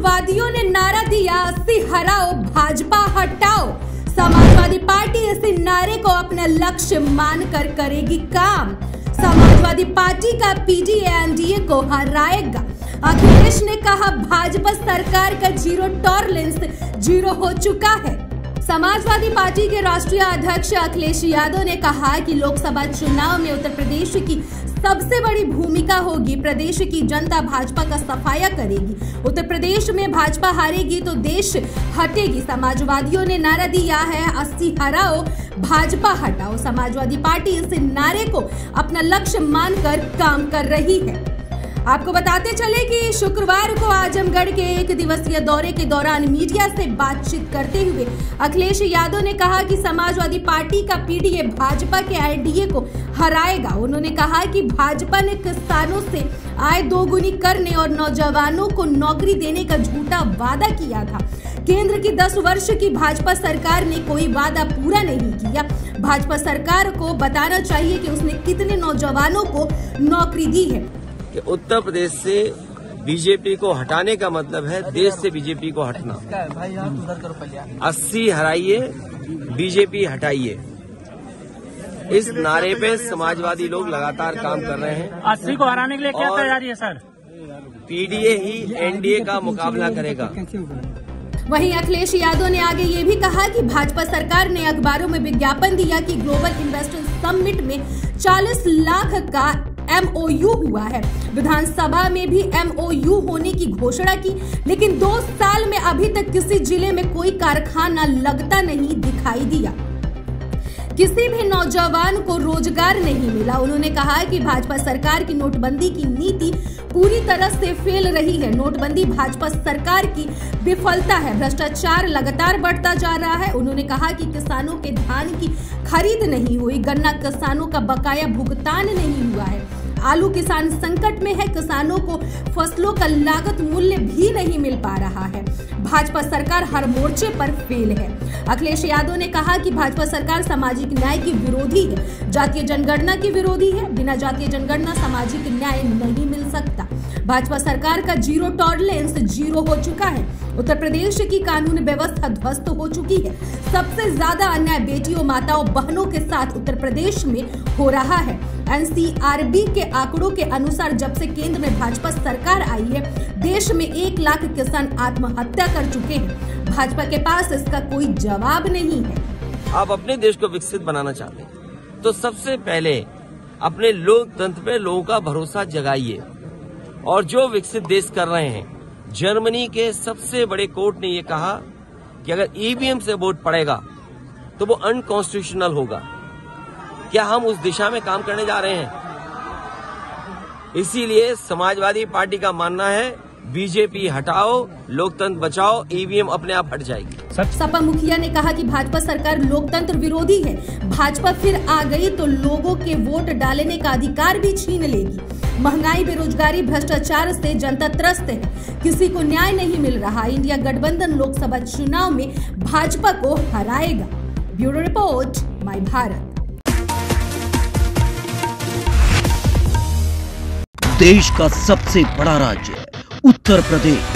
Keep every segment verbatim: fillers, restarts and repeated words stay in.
समाजवादियों ने नारा दिया, अस्सी हराओ भाजपा हटाओ। समाजवादी पार्टी इस नारे को अपना लक्ष्य मानकर करेगी काम। समाजवादी पार्टी का पीडीए एनडीए को हराएगा। अखिलेश ने कहा, भाजपा सरकार का जीरो टॉलरेंस जीरो हो चुका है। समाजवादी पार्टी के राष्ट्रीय अध्यक्ष अखिलेश यादव ने कहा कि लोकसभा चुनाव में उत्तर प्रदेश की सबसे बड़ी भूमिका होगी। प्रदेश की जनता भाजपा का सफाया करेगी। उत्तर प्रदेश में भाजपा हारेगी तो देश हटेगी। समाजवादियों ने नारा दिया है, अस्सी हराओ भाजपा हटाओ। समाजवादी पार्टी इस नारे को अपना लक्ष्य मानकर काम कर रही है। आपको बताते चले कि शुक्रवार को आजमगढ़ के एक दिवसीय दौरे के दौरान मीडिया से बातचीत करते हुए अखिलेश यादव ने कहा कि समाजवादी पार्टी का पीडीए भाजपा के एनडीए को हराएगा। उन्होंने कहा कि भाजपा ने किसानों से आय दोगुनी करने और नौजवानों को नौकरी देने का झूठा वादा किया था। केंद्र की दस वर्ष की भाजपा सरकार ने कोई वादा पूरा नहीं किया। भाजपा सरकार को बताना चाहिए कि उसने कितने नौजवानों को नौकरी दी है। कि उत्तर प्रदेश से बीजेपी को हटाने का मतलब है देश से बीजेपी को हटना। अस्सी हराइए बीजेपी हटाइए, इस नारे पे समाजवादी लोग लगातार काम कर रहे हैं। अस्सी को हराने के लिए क्या तैयारी है सर? पीडीए ही एनडीए का मुकाबला करेगा। वहीं अखिलेश यादव ने आगे ये भी कहा कि भाजपा सरकार ने अखबारों में विज्ञापन दिया कि ग्लोबल इन्वेस्टर समिट में चालीस लाख का एमओयू हुआ है। विधानसभा में भी एमओयू होने की घोषणा की, लेकिन दो साल में अभी तक किसी जिले में कोई कारखाना लगता नहीं दिखाई दिया। किसी भी नौजवान को रोजगार नहीं मिला। उन्होंने कहा कि भाजपा सरकार की नोटबंदी की नीति पूरी तरह से फेल रही है। नोटबंदी भाजपा सरकार की विफलता है। भ्रष्टाचार लगातार बढ़ता जा रहा है। उन्होंने कहा कि किसानों के धान की खरीद नहीं हुई, गन्ना किसानों का बकाया भुगतान नहीं हुआ है, आलू किसान संकट में है, किसानों को फसलों का लागत मूल्य भी नहीं मिल पा रहा है। भाजपा सरकार हर मोर्चे पर फेल है। अखिलेश यादव ने कहा कि भाजपा सरकार सामाजिक न्याय की विरोधी है, जातीय जनगणना की विरोधी है। बिना जातीय जनगणना सामाजिक न्याय नहीं मिल सकता। भाजपा सरकार का जीरो टॉलरेंस जीरो हो चुका है। उत्तर प्रदेश की कानून व्यवस्था ध्वस्त हो चुकी है। सबसे ज्यादा अन्याय बेटियों, माताओं, बहनों के साथ उत्तर प्रदेश में हो रहा है। एनसीआरबी के आंकड़ों के अनुसार जब से केंद्र में भाजपा सरकार आई है, देश में एक लाख किसान आत्महत्या कर चुके हैं। भाजपा के पास इसका कोई जवाब नहीं है। आप अपने देश को विकसित बनाना चाहते हैं तो सबसे पहले अपने लोकतंत्र पे लोगों का भरोसा जगाइए। और जो विकसित देश कर रहे हैं, जर्मनी के सबसे बड़े कोर्ट ने ये कहा कि अगर ईवीएम से वोट पड़ेगा तो वो अनकॉन्स्टिट्यूशनल होगा। क्या हम उस दिशा में काम करने जा रहे हैं? इसीलिए समाजवादी पार्टी का मानना है, बीजेपी हटाओ, लोकतंत्र बचाओ, ईवीएम अपने आप हट जाएगी। सपा मुखिया ने कहा कि भाजपा सरकार लोकतंत्र विरोधी है। भाजपा फिर आ गई तो लोगों के वोट डालने का अधिकार भी छीन लेगी। महंगाई, बेरोजगारी, भ्रष्टाचार से जनता त्रस्त है। किसी को न्याय नहीं मिल रहा। इंडिया गठबंधन लोकसभा चुनाव में भाजपा को हराएगा। Bureau report, my Bharat. देश का सबसे बड़ा राज्य उत्तर प्रदेश,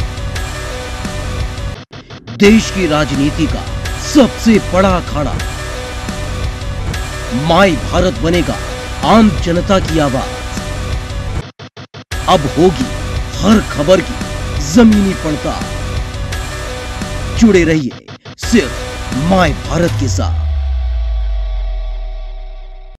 देश की राजनीति का सबसे बड़ा अखाड़ा। माय भारत बनेगा आम जनता की आवाज। अब होगी हर खबर की जमीनी पड़ताल। जुड़े रहिए सिर्फ माय भारत के साथ।